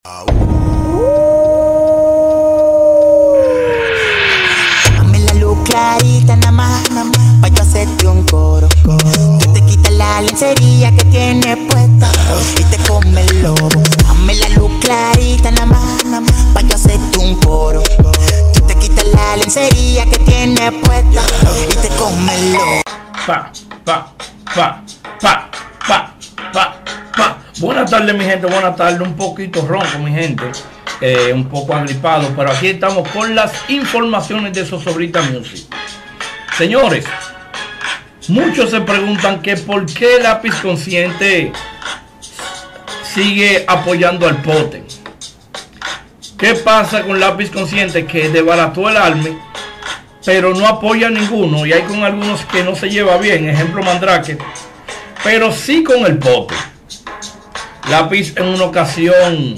Dame la luz clarita nada más, pa' yo hacerte un coro. Tú te quitas la lencería que tienes puesta y te come el lobo. Dame la luz clarita nada más, pa' yo hacerte un coro. Tú te quitas la lencería que tienes puesta y te come el lobo. Buenas tardes, mi gente, buenas tardes. Un poquito ronco, mi gente, un poco agripado, pero aquí estamos con las informaciones de Zozobrita Music. Señores, muchos se preguntan que por qué Lápiz Consciente sigue apoyando al Pote. ¿Qué pasa con Lápiz Consciente? Que desbarató el Army, pero no apoya a ninguno, y hay con algunos que no se lleva bien, ejemplo Mandrake, pero sí con el Pote. Lápiz en una ocasión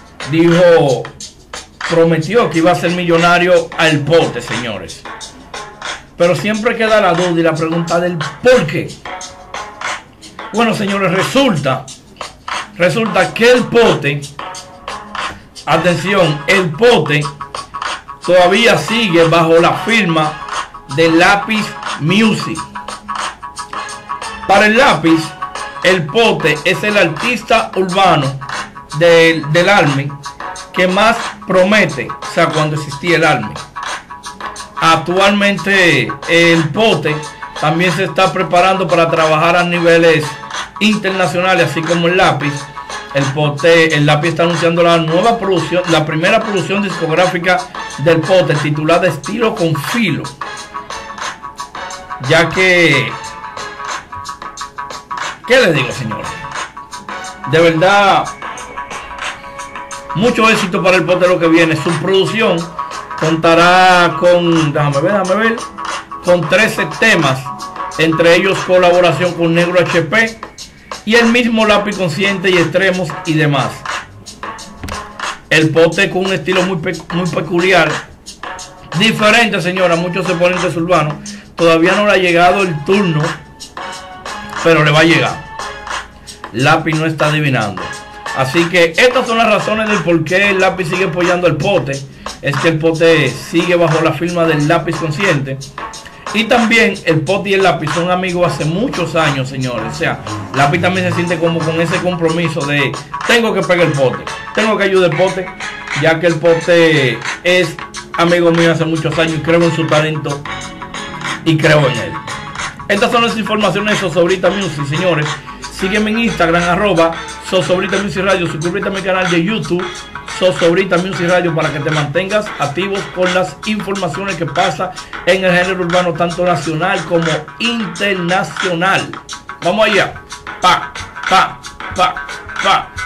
prometió que iba a ser millonario al Pote, señores. Pero siempre queda la duda y la pregunta del por qué. Bueno, señores, resulta que el Pote, atención, el Pote todavía sigue bajo la firma de Lápiz Music. Para el Lápiz, el Pote es el artista urbano del Army que más promete, o sea, cuando existía el Army. Actualmente el Pote también se está preparando para trabajar a niveles internacionales, así como el Lápiz. El Lápiz está anunciando la nueva producción, la primera producción discográfica del Pote, titulada Estilo con Filo, ya que, ¿qué les digo, señores? De verdad, mucho éxito para el Pote lo que viene. Su producción contará con, déjame ver, con 13 temas, entre ellos colaboración con Negro HP y el mismo Lápiz Consciente y Extremos y demás. El Pote con un estilo muy peculiar, diferente, señora, muchos exponentes urbanos. Todavía no le ha llegado el turno, pero le va a llegar. Lápiz no está adivinando. Así que estas son las razones del por qué el Lápiz sigue apoyando al Pote. Es que el Pote sigue bajo la firma del Lápiz Consciente. Y también el Pote y el Lápiz son amigos hace muchos años, señores. O sea, Lápiz también se siente como con ese compromiso de tengo que pegar el Pote, tengo que ayudar al Pote, ya que el Pote es amigo mío hace muchos años y creo en su talento y creo en él. Estas son las informaciones de Zozobrita Music, señores. Sígueme en Instagram, @Zozobrita Music Radio. Suscríbete a mi canal de YouTube, Zozobrita Music Radio, para que te mantengas activos con las informaciones que pasa en el género urbano, tanto nacional como internacional. Vamos allá. Pa.